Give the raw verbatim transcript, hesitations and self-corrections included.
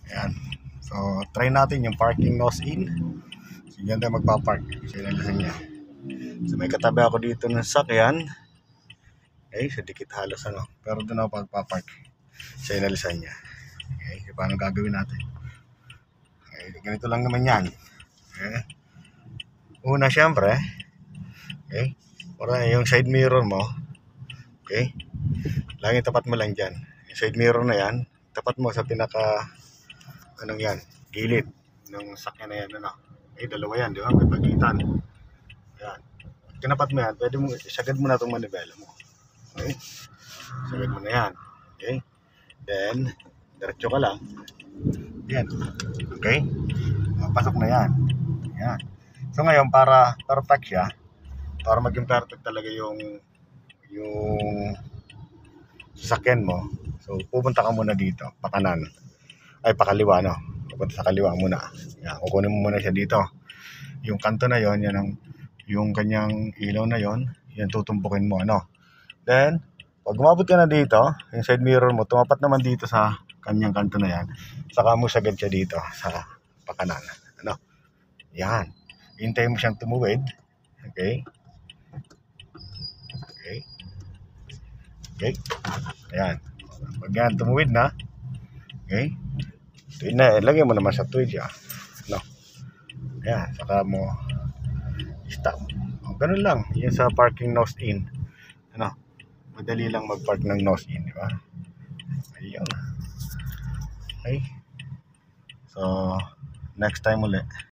Ayan. So, try natin yung parking nose in. So, yan tayo magpapark. Sinalisan niya. So, may katabi ako dito ng sakyan. Okay, so dikit halos ano. Pero doon ako magpapark. Sinalisan niya. Okay, so paano gagawin natin? Okay, ganito lang naman yan. Okay. Una, syempre, okay, para yung side mirror mo, okay, lagi tapat mo lang dyan. Yung side mirror na yan, tapat mo sa pinaka, anong yan, gilid ng sakyan na yan, ano. Okay, dalawa yan, di ba? May pagitan. Ayan. Kinapat mo yan, pwede mo, isagad mo na itong manibela mo. Okay? Isagad mo na yan. Okay? Then, diretso ka lang. Yan. Okay? Pasok na yan. Yan. So ngayon, para perfect siya, para maging perfect talaga yung yung sasakyan mo, so pupunta ka muna dito, pakanan, ay pakaliwa, no? Pupunta sa kaliwa muna. Yan, kukunin mo muna siya dito. Yung kanto na yon, yan ang, yung kanyang ilaw na yon, yan tutumpukin mo, ano? Then, pag umabot ka na dito, yung side mirror mo, tumapat naman dito sa kanyang kanto na yan, saka mo sagad siya dito, sa pakanan, ano? Yan. Hintay mo siyang tumuwid. Okay? Okay? Okay? Ayan. Pag yan, tumuwid na. Okay? Tuwid na. Lagyan mo naman sa tuwid siya. No? Ayan. Saka mo stop. O, ganun lang. Yan sa parking nose in. Ano? Madali lang mag-park ng nose in. Diba? Ayun. Okay? So, next time ulit.